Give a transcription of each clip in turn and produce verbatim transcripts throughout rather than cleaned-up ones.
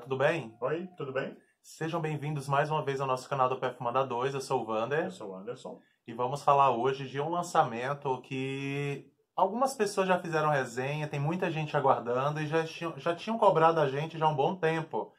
tudo bem? Oi, tudo bem? Sejam bem-vindos mais uma vez ao nosso canal do Perfumada dois, eu sou o Wander. Eu sou o Anderson. E vamos falar hoje de um lançamento que algumas pessoas já fizeram resenha, tem muita gente aguardando e já tinham, já tinham cobrado a gente já há um bom tempo.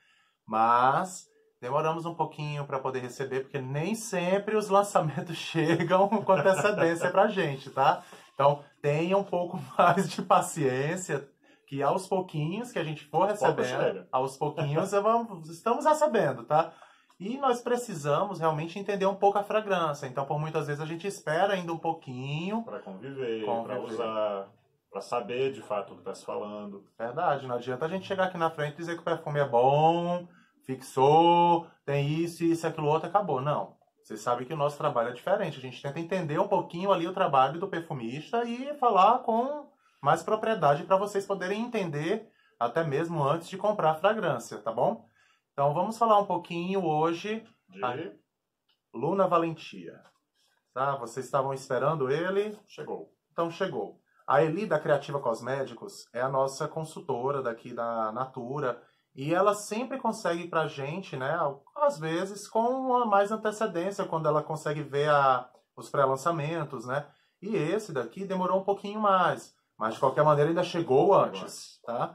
Mas demoramos um pouquinho para poder receber, porque nem sempre os lançamentos chegam com antecedência pra gente, tá? Então tenha um pouco mais de paciência, que aos pouquinhos que a gente for recebendo, aos pouquinhos vamos, estamos recebendo, tá? E nós precisamos realmente entender um pouco a fragrância. Então, por muitas vezes, a gente espera ainda um pouquinho. Para conviver, conviver. para usar, para saber de fato o que está se falando. Verdade, não adianta a gente chegar aqui na frente e dizer que o perfume é bom, fixou, tem isso, isso, aquilo, outro, acabou. Não. Você sabe que o nosso trabalho é diferente. A gente tenta entender um pouquinho ali o trabalho do perfumista e falar com mais propriedade para vocês poderem entender até mesmo antes de comprar a fragrância, tá bom? Então vamos falar um pouquinho hoje de a Luna Valentia. Tá? Vocês estavam esperando ele? Chegou. Então chegou. A Eli da Criativa Cosméticos é a nossa consultora daqui da Natura e ela sempre consegue pra gente, né, às vezes com a mais antecedência, quando ela consegue ver a, os pré-lançamentos, né? E esse daqui demorou um pouquinho mais. Mas, de qualquer maneira, ainda chegou antes, tá?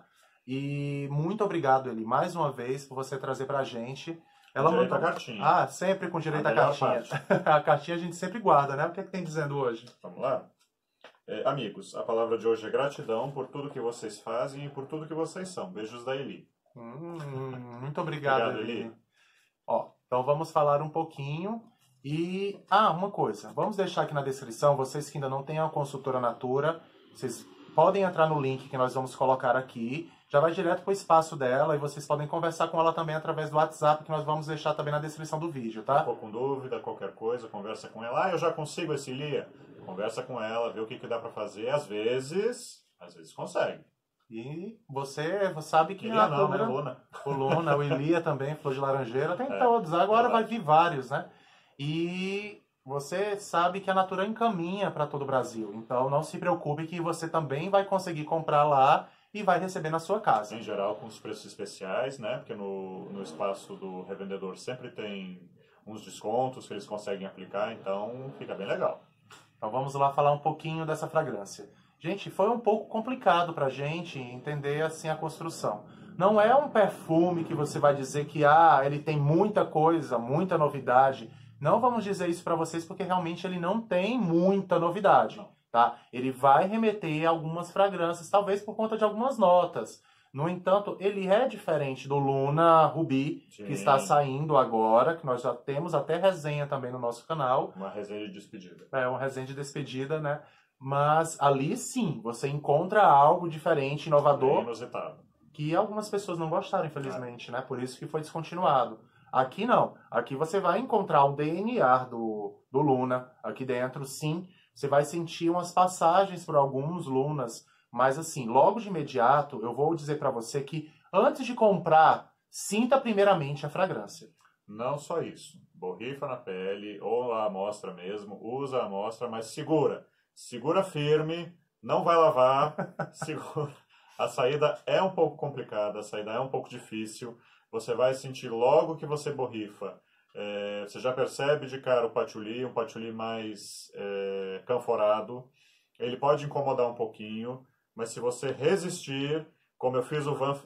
E muito obrigado, Eli, mais uma vez, por você trazer pra gente. Ela direito mandou... à cartinha. Ah, sempre com direito à cartinha. A cartinha a gente sempre guarda, né? O que é que tem dizendo hoje? Vamos lá? É, amigos, a palavra de hoje é gratidão por tudo que vocês fazem e por tudo que vocês são. Beijos da Eli. Hum, muito obrigado, obrigado Eli. Eli. Ó, então vamos falar um pouquinho. E, ah, uma coisa. Vamos deixar aqui na descrição, vocês que ainda não têm a consultora Natura, vocês podem entrar no link que nós vamos colocar aqui, já vai direto para o espaço dela e vocês podem conversar com ela também através do WhatsApp, que nós vamos deixar também na descrição do vídeo, tá? Ficou com dúvida, qualquer coisa, conversa com ela. Ah, eu já consigo esse Lia. Conversa com ela, vê o que, que dá para fazer. Às vezes, às vezes consegue. E você sabe que Ilia a não, Natura, né? Luna. O Luna, o Ilia também, Flor de Laranjeira, tem é, todos. Agora verdade. vai vir vários, né? E você sabe que a Natura encaminha para todo o Brasil. Então não se preocupe que você também vai conseguir comprar lá e vai receber na sua casa. Em geral com os preços especiais, né? Porque no, no espaço do revendedor sempre tem uns descontos que eles conseguem aplicar, então fica bem legal. Então vamos lá falar um pouquinho dessa fragrância. Gente, foi um pouco complicado pra gente entender assim a construção. Não é um perfume que você vai dizer que ah, ele tem muita coisa, muita novidade. Não vamos dizer isso para vocês porque realmente ele não tem muita novidade, tá? Ele vai remeter a algumas fragrâncias, talvez por conta de algumas notas. No entanto, ele é diferente do Luna Ruby, sim, que está saindo agora, que nós já temos até resenha também no nosso canal. Uma resenha de despedida. É, uma resenha de despedida, né? Mas ali sim, você encontra algo diferente, inovador, bem inusitado, que algumas pessoas não gostaram, infelizmente, é. né? Por isso que foi descontinuado. Aqui não. Aqui você vai encontrar o D N A do, do Luna. Aqui dentro, sim. Você vai sentir umas passagens por alguns Lunas. Mas assim, logo de imediato, eu vou dizer para você que antes de comprar, sinta primeiramente a fragrância. Não só isso. Borrifa na pele, ou a amostra mesmo. Usa a amostra, mas segura. Segura firme. Não vai lavar. Segura. A saída é um pouco complicada. A saída é um pouco difícil. Você vai sentir logo que você borrifa. É, você já percebe de cara o patchouli, um patchouli mais é, canforado. Ele pode incomodar um pouquinho, mas se você resistir, como eu fiz o Van,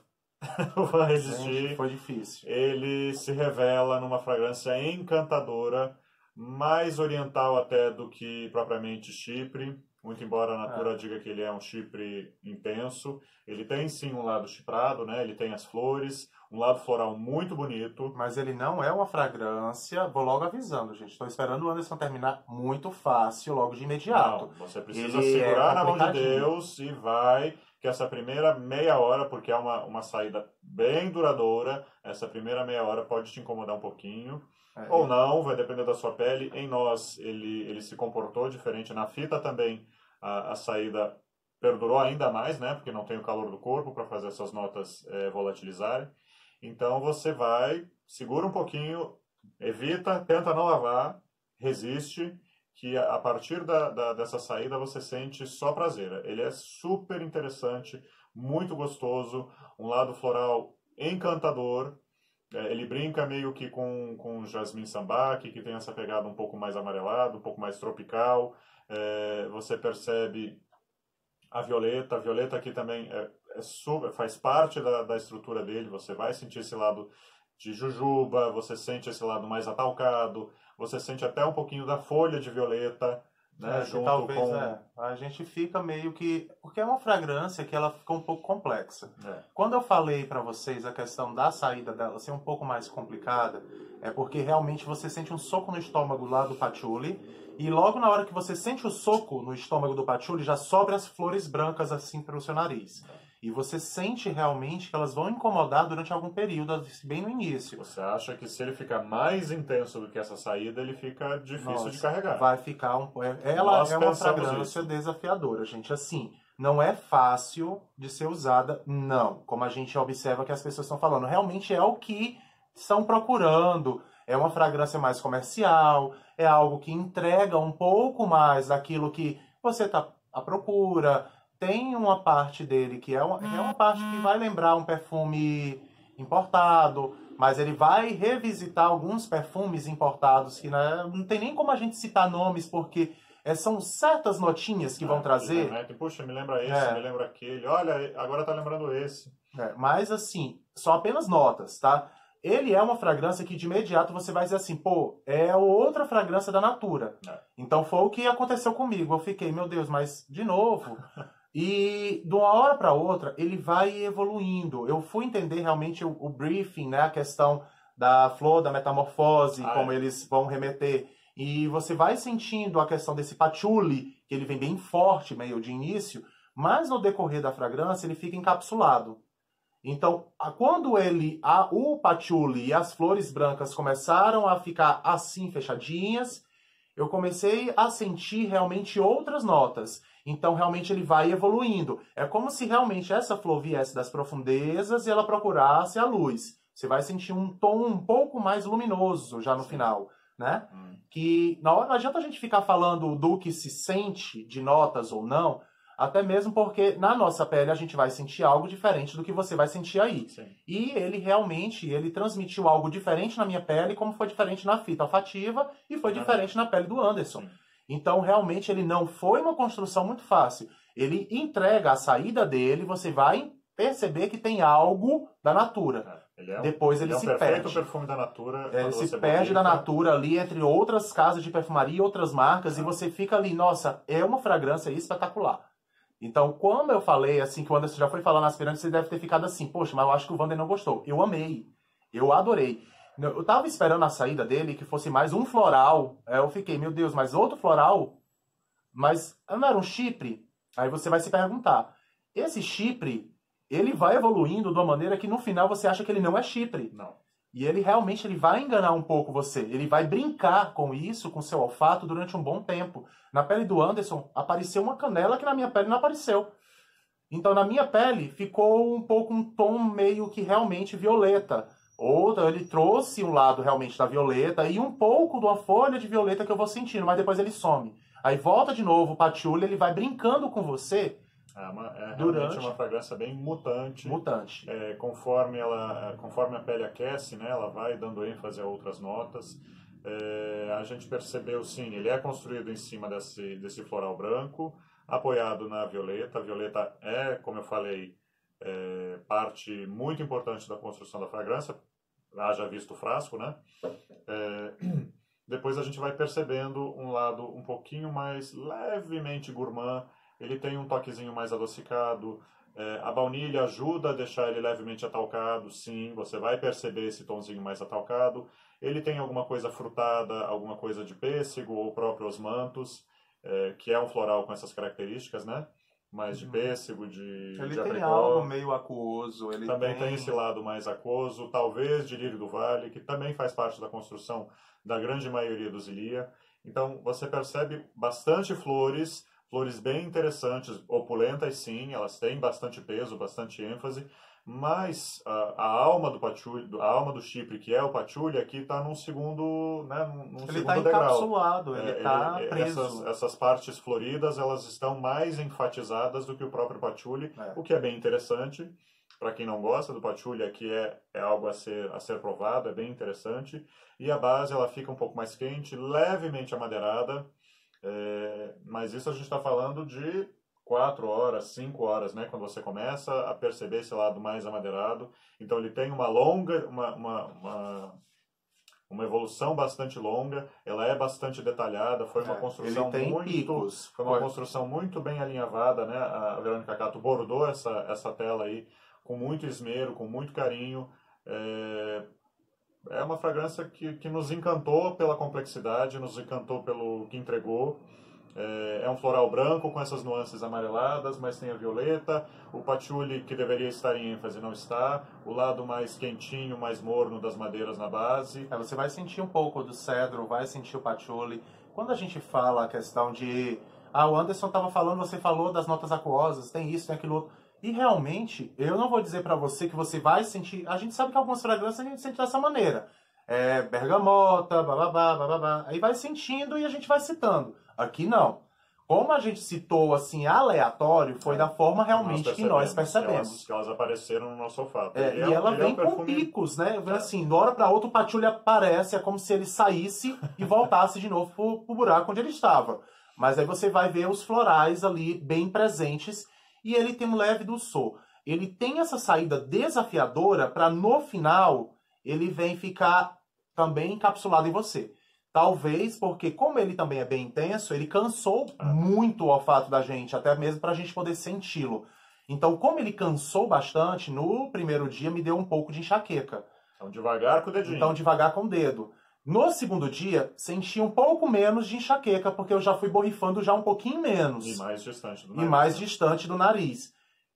o Van resistir, Gente, foi difícil. Ele se revela numa fragrância encantadora, mais oriental até do que propriamente chipre. Muito embora a Natura é. diga que ele é um chipre intenso, ele tem sim um lado chiprado, né? Ele tem as flores, um lado floral muito bonito. Mas ele não é uma fragrância, vou logo avisando, gente. Estou esperando o Anderson terminar muito fácil, logo de imediato. Não, você precisa ele segurar é na mão de Deus e vai, que essa primeira meia hora, porque é uma, uma saída bem duradoura, essa primeira meia hora pode te incomodar um pouquinho. É, ou não, vai depender da sua pele. Em nós, ele, ele se comportou diferente. Na fita também, a, a saída perdurou ainda mais, né? Porque não tem o calor do corpo para fazer essas notas é, volatilizarem. Então, você vai, segura um pouquinho, evita, tenta não lavar, resiste, que a, a partir da, da, dessa saída você sente só prazer. Ele é super interessante, muito gostoso, um lado floral encantador. É, ele brinca meio que com, com o Jasmine Sambac, que tem essa pegada um pouco mais amarelada, um pouco mais tropical. É, você percebe a violeta. A violeta aqui também é, é super, faz parte da, da estrutura dele. Você vai sentir esse lado de jujuba, você sente esse lado mais atalcado, você sente até um pouquinho da folha de violeta. Né, é, junto talvez com... é, a gente fica meio que... Porque é uma fragrância que ela fica um pouco complexa. É. Quando eu falei para vocês a questão da saída dela ser um pouco mais complicada, é porque realmente você sente um soco no estômago lá do patchouli, e logo na hora que você sente o soco no estômago do patchouli, já sobram as flores brancas assim pelo seu nariz. E você sente realmente que elas vão incomodar durante algum período, bem no início. Você acha que se ele ficar mais intenso do que essa saída, ele fica difícil Nossa, de carregar. Vai ficar um... Ela Nós é uma pensamos fragrância isso. desafiadora, gente. Assim, não é fácil de ser usada, não. Como a gente observa que as pessoas estão falando. Realmente é o que estão procurando. É uma fragrância mais comercial, é algo que entrega um pouco mais daquilo que você está à procura. Tem uma parte dele que é uma, é uma parte que vai lembrar um perfume importado, mas ele vai revisitar alguns perfumes importados que né, não tem nem como a gente citar nomes, porque é, são certas notinhas que ah, vão trazer. Remete, puxa, me lembra esse, é. me lembra aquele. Olha, agora tá lembrando esse. É, mas assim, são apenas notas, tá? Ele é uma fragrância que de imediato você vai dizer assim, pô, é outra fragrância da Natura. É. Então foi o que aconteceu comigo. Eu fiquei, meu Deus, mas de novo... E de uma hora para outra ele vai evoluindo. Eu fui entender realmente o, o briefing, né, a questão da flor, da metamorfose, ah, como é. eles vão remeter. E você vai sentindo a questão desse patchouli, que ele vem bem forte, meio de início, mas no decorrer da fragrância ele fica encapsulado. Então, quando ele, a, o patchouli e as flores brancas começaram a ficar assim fechadinhas, eu comecei a sentir realmente outras notas. Então, realmente, ele vai evoluindo. É como se realmente essa flor viesse das profundezas e ela procurasse a luz. Você vai sentir um tom um pouco mais luminoso já no Sim. final, né? Hum. Que na hora, não adianta a gente ficar falando do que se sente, de notas ou não, até mesmo porque na nossa pele a gente vai sentir algo diferente do que você vai sentir aí. Sim. E ele realmente, ele transmitiu algo diferente na minha pele, como foi diferente na fita olfativa e foi ah, diferente na pele do Anderson. Sim. Então, realmente, ele não foi uma construção muito fácil. Ele entrega a saída dele, você vai perceber que tem algo da Natura. É, ele é um, Depois ele, ele se é um perfeito perde. perfume da Natura. Ele se perde da Natura ali, entre outras casas de perfumaria e outras marcas, é. e você fica ali, nossa, é uma fragrância espetacular. Então, quando eu falei, assim, que o Anderson já foi falando aspirante, você deve ter ficado assim, poxa, mas eu acho que o Wander não gostou. Eu amei. Eu adorei. Eu tava esperando a saída dele que fosse mais um floral. Eu fiquei, meu Deus, mas outro floral? Mas não era um chipre? Aí você vai se perguntar. Esse chipre, ele vai evoluindo de uma maneira que no final você acha que ele não é chipre. Não. E ele realmente ele vai enganar um pouco você. Ele vai brincar com isso, com seu olfato, durante um bom tempo. Na pele do Anderson, apareceu uma canela que na minha pele não apareceu. Então, na minha pele, ficou um pouco um tom meio que realmente violeta. Outra, ele trouxe um lado realmente da violeta e um pouco de uma folha de violeta que eu vou sentindo, mas depois ele some. Aí volta de novo o patchouli, ele vai brincando com você. É, uma, é durante... realmente uma fragrância bem mutante. Mutante. É, conforme, ela, conforme a pele aquece, né, ela vai dando ênfase a outras notas. É, a gente percebeu, sim, ele é construído em cima desse, desse floral branco, apoiado na violeta. A violeta é, como eu falei, é, parte muito importante da construção da fragrância. Haja visto o frasco, né? É, depois a gente vai percebendo um lado um pouquinho mais levemente gourmand. Ele tem um toquezinho mais adocicado. É, a baunilha ajuda a deixar ele levemente atalcado, sim. Você vai perceber esse tomzinho mais atalcado. Ele tem alguma coisa frutada, alguma coisa de pêssego ou próprio osmanthus, é, que é um floral com essas características, né? Mais de pêssego, de Ele de tem apricot. Algo meio aquoso. Ele também tem... tem esse lado mais aquoso, talvez de lírio do vale, que também faz parte da construção da grande maioria dos Ilia. Então, você percebe bastante flores, flores bem interessantes, opulentas sim, elas têm bastante peso, bastante ênfase, mas a, a alma do patchouli, a alma do chipre, que é o patchouli, aqui está num segundo, né, num, num ele segundo tá degrau. Encapsulado, ele está é, preso. Essas, essas partes floridas, elas estão mais enfatizadas do que o próprio patchouli, é. o que é bem interessante. para quem não gosta do patchouli, aqui é, é algo a ser, a ser provado, é bem interessante. E a base ela fica um pouco mais quente, levemente amadeirada, é, mas isso a gente está falando de quatro horas, cinco horas, né? Quando você começa a perceber esse lado mais amadeirado. Então ele tem uma longa, uma, uma, uma, uma evolução bastante longa, ela é bastante detalhada, foi uma é, construção ele tem muito, picos. foi uma construção muito bem alinhavada, né? A Verônica Cato bordou essa, essa tela aí com muito esmero, com muito carinho. É, é uma fragrância que, que nos encantou pela complexidade, nos encantou pelo que entregou. É um floral branco com essas nuances amareladas, mas tem a violeta. O patchouli, que deveria estar em ênfase, não está. O lado mais quentinho, mais morno das madeiras na base. É, você vai sentir um pouco do cedro, vai sentir o patchouli. Quando a gente fala a questão de... Ah, o Anderson estava falando, você falou das notas aquosas, tem isso, tem aquilo outro. E realmente, eu não vou dizer para você que você vai sentir... A gente sabe que algumas fragrâncias a gente sente dessa maneira. É, bergamota, bababá, bababá. Aí vai sentindo e a gente vai citando. Aqui não. Como a gente citou assim, aleatório, foi é, da forma realmente nós que nós percebemos. Elas, elas apareceram no nosso olfato. É, e é, ela vem é um com perfume... picos, né? É. Assim, de uma hora para outra o patchouli aparece, é como se ele saísse e voltasse de novo pro, pro buraco onde ele estava. Mas aí você vai ver os florais ali bem presentes e ele tem um leve dulçor. Ele tem essa saída desafiadora para no final ele vem ficar também encapsulado em você. Talvez porque, como ele também é bem intenso, ele cansou ah. muito o olfato da gente, até mesmo para a gente poder senti-lo. Então, como ele cansou bastante, no primeiro dia me deu um pouco de enxaqueca. Então, devagar com o dedinho. Então, devagar com o dedo. No segundo dia, senti um pouco menos de enxaqueca, porque eu já fui borrifando já um pouquinho menos. E mais distante do nariz. E mais distante do nariz.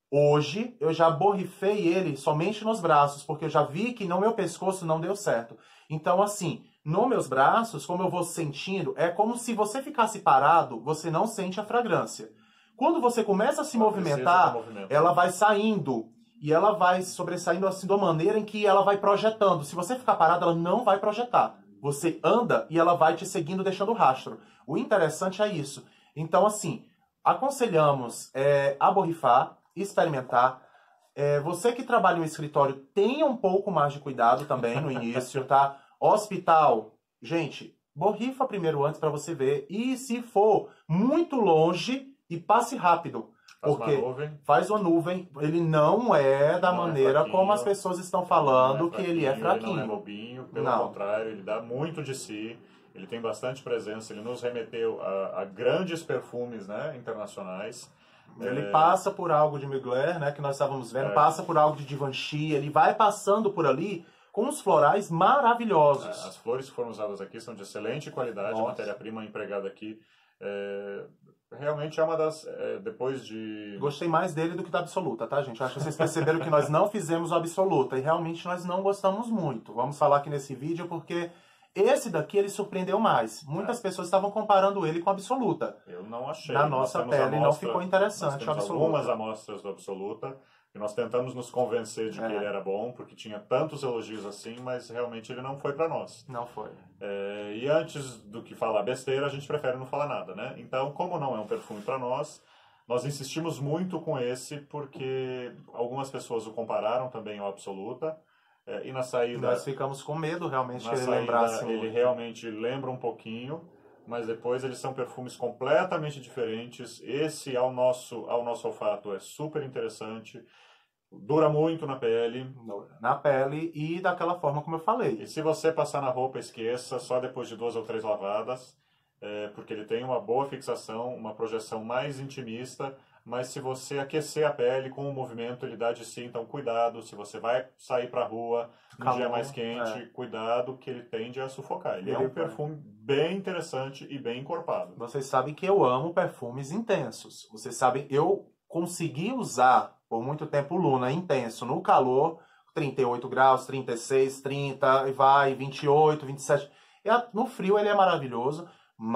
Hoje, eu já borrifei ele somente nos braços, porque eu já vi que no meu pescoço não deu certo. Então, assim, nos meus braços, como eu vou sentindo, é como se você ficasse parado, você não sente a fragrância. Quando você começa a se ela movimentar, ela vai saindo. E ela vai sobressaindo assim de uma maneira em que ela vai projetando. Se você ficar parado, ela não vai projetar. Você anda e ela vai te seguindo, deixando rastro. O interessante é isso. Então, assim, aconselhamos é, a borrifar, experimentar. É, você que trabalha no escritório, tenha um pouco mais de cuidado também no início, tá? Hospital, gente, borrifa primeiro antes para você ver. E se for muito longe, e passe rápido. Faz porque uma nuvem. Faz uma nuvem. Ele não é da não maneira é como as pessoas estão falando, é que ele é fraquinho. Ele não é bobinho, pelo não. contrário, ele dá muito de si. Ele tem bastante presença, ele nos remeteu a, a grandes perfumes, né, internacionais. Ele é... passa por algo de Mugler, né, que nós estávamos vendo, é. passa por algo de Givenchy, ele vai passando por ali com os florais maravilhosos. É, as flores que foram usadas aqui são de excelente qualidade, Nossa. a matéria-prima empregada aqui é... realmente é uma das... É, depois de... Gostei mais dele do que da Absoluta, tá, gente? Acho que vocês perceberam que nós não fizemos o Absoluta e realmente nós não gostamos muito. Vamos falar aqui nesse vídeo porque... Esse daqui ele surpreendeu mais. Muitas é. pessoas estavam comparando ele com a Absoluta. Eu não achei. Na nossa pele amostra, não ficou interessante a Absoluta. Algumas amostras do Absoluta e nós tentamos nos convencer de que é. ele era bom, porque tinha tantos elogios assim, mas realmente ele não foi para nós. Não foi. É, e antes do que falar besteira, a gente prefere não falar nada, né? Então, como não é um perfume para nós, nós insistimos muito com esse, porque algumas pessoas o compararam também ao Absoluta. É, e na saída... Nós ficamos com medo, realmente, na que ele saída, lembrasse... Ele realmente lembra um pouquinho, mas depois eles são perfumes completamente diferentes. Esse, ao nosso, ao nosso olfato, é super interessante. Dura muito na pele. Na pele e daquela forma como eu falei. E se você passar na roupa, esqueça, só depois de duas ou três lavadas, é, porque ele tem uma boa fixação, uma projeção mais intimista. Mas se você aquecer a pele com o movimento, ele dá de si, então cuidado. Se você vai sair pra rua num dia mais quente, é. cuidado que ele tende a sufocar. Ele, ele é um perfume bem interessante e bem encorpado. Vocês sabem que eu amo perfumes intensos. Vocês sabem, eu consegui usar por muito tempo o Luna intenso no calor, trinta e oito graus, trinta e seis, trinta, e vai, vinte e oito, vinte e sete. E no frio ele é maravilhoso,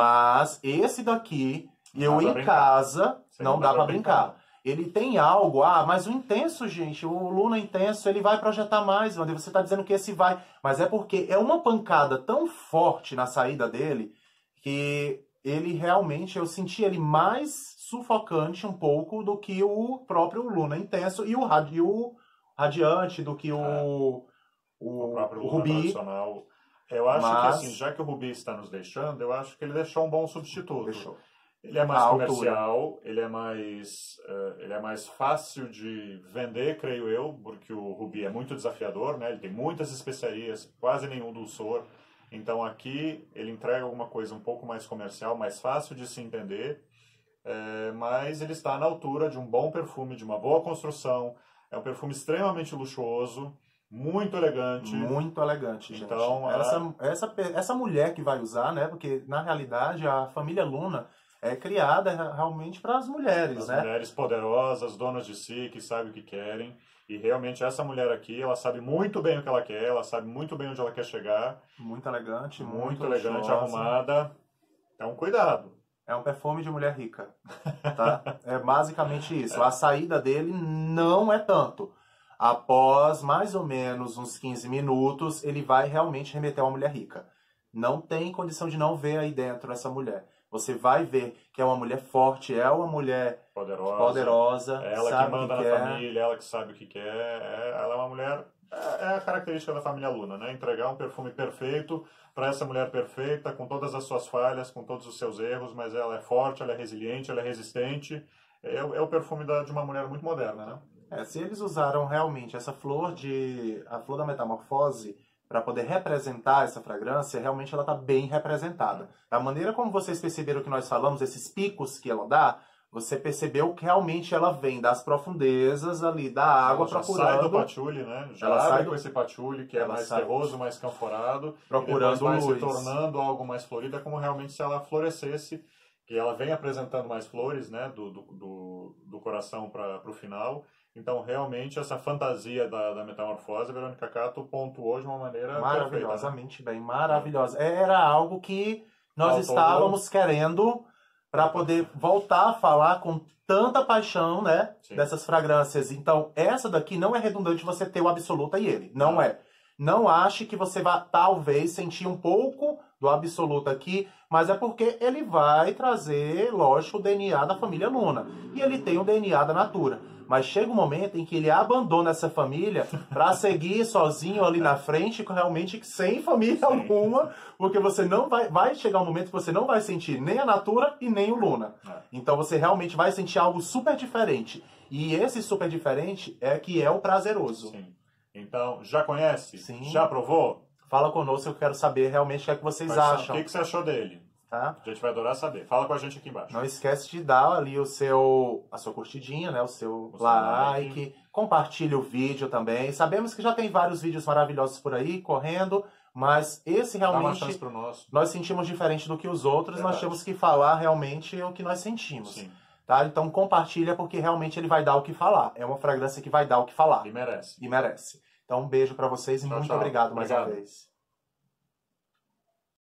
mas esse daqui... Eu em casa, não, não dá, dá pra brincar. brincar. Ele tem algo, ah, mas o intenso, gente, o Luna intenso, ele vai projetar mais, Wander, você tá dizendo que esse vai. Mas é porque é uma pancada tão forte na saída dele, que ele realmente, eu senti ele mais sufocante um pouco do que o próprio Luna intenso e o, e o radiante do que o, é. o, o próprio o Rubi. Tradicional. Eu acho Mas... que, assim, já que o Rubi está nos deixando, eu acho que ele deixou um bom substituto. Deixou. Ele é mais A comercial, altura. ele é mais, uh, ele é mais fácil de vender, creio eu, porque o Rubi é muito desafiador, né? Ele tem muitas especiarias, quase nenhum dulçor. Então aqui ele entrega alguma coisa um pouco mais comercial, mais fácil de se entender, é, mas ele está na altura de um bom perfume, de uma boa construção. É um perfume extremamente luxuoso, muito elegante. Muito elegante, gente. Então, essa, a... essa, essa mulher que vai usar, né? Porque, na realidade, a família Luna é criada realmente para as mulheres, as né? mulheres poderosas, donas de si, que sabem o que querem. E realmente essa mulher aqui, ela sabe muito bem o que ela quer, ela sabe muito bem onde ela quer chegar. Muito elegante, muito, muito elegante, luxuosa. Arrumada. Então, cuidado. É um perfume de mulher rica, tá? É basicamente isso. É. A saída dele não é tanto. Após mais ou menos uns quinze minutos, ele vai realmente remeter a uma mulher rica. Não tem condição de não ver aí dentro essa mulher. Você vai ver que é uma mulher forte, é uma mulher poderosa, poderosa ela sabe que manda que na quer. família, ela que sabe o que quer. É, ela é uma mulher... É, é a característica da família Luna, né? Entregar um perfume perfeito para essa mulher perfeita, com todas as suas falhas, com todos os seus erros, mas ela é forte, ela é resiliente, ela é resistente. É, é o perfume da, de uma mulher muito moderna, né? É, se eles usaram realmente essa flor de a flor da metamorfose para poder representar essa fragrância, realmente ela está bem representada. Da maneira como vocês perceberam que nós falamos, esses picos que ela dá, você percebeu que realmente ela vem das profundezas ali da água ela já procurando. Sai do patchouli, né? Já ela abre sai do... com esse patchouli que é ela mais sai... terroso, mais canforado, procurando e depois vai luz. se tornando algo mais florido, é como realmente se ela florescesse, que ela vem apresentando mais flores, né? Do, do, do, do coração para o final. Então, realmente, essa fantasia da, da metamorfose, a Verônica Catto pontuou de uma maneira maravilhosamente perfeita, né? bem, maravilhosa. Era algo que nós Faltou estávamos querendo para poder voltar a falar com tanta paixão, né, Sim. dessas fragrâncias. Então, essa daqui não é redundante você ter o Absoluta e ele. Não, não. é. Não ache que você vai, talvez, sentir um pouco do Absoluta aqui, mas é porque ele vai trazer, lógico, o D N A da família Luna. E ele tem o D N A da Natura. Mas chega um momento em que ele abandona essa família para seguir sozinho ali na frente, realmente sem família Sim. alguma, porque você não vai, vai chegar um momento que você não vai sentir nem a Natura e nem o Luna. É. Então você realmente vai sentir algo super diferente. E esse super diferente é que é o prazeroso. Sim. Então, já conhece? Sim. Já provou? Fala conosco, eu quero saber realmente o que é que vocês Mas, acham. O que, que você achou dele? Tá? A gente vai adorar saber. Fala com a gente aqui embaixo. Não esquece de dar ali o seu, a sua curtidinha, né? O seu o like. like. Compartilhe o vídeo também. Sabemos que já tem vários vídeos maravilhosos por aí, correndo. Mas esse realmente... Dá uma chance pro nosso. Nós sentimos diferente do que os outros. Verdade. Nós temos que falar realmente o que nós sentimos. Sim. Tá? Então compartilha porque realmente ele vai dar o que falar. É uma fragrância que vai dar o que falar. E merece. E merece. Então um beijo pra vocês e tchau, muito tchau. obrigado mais obrigado. uma vez.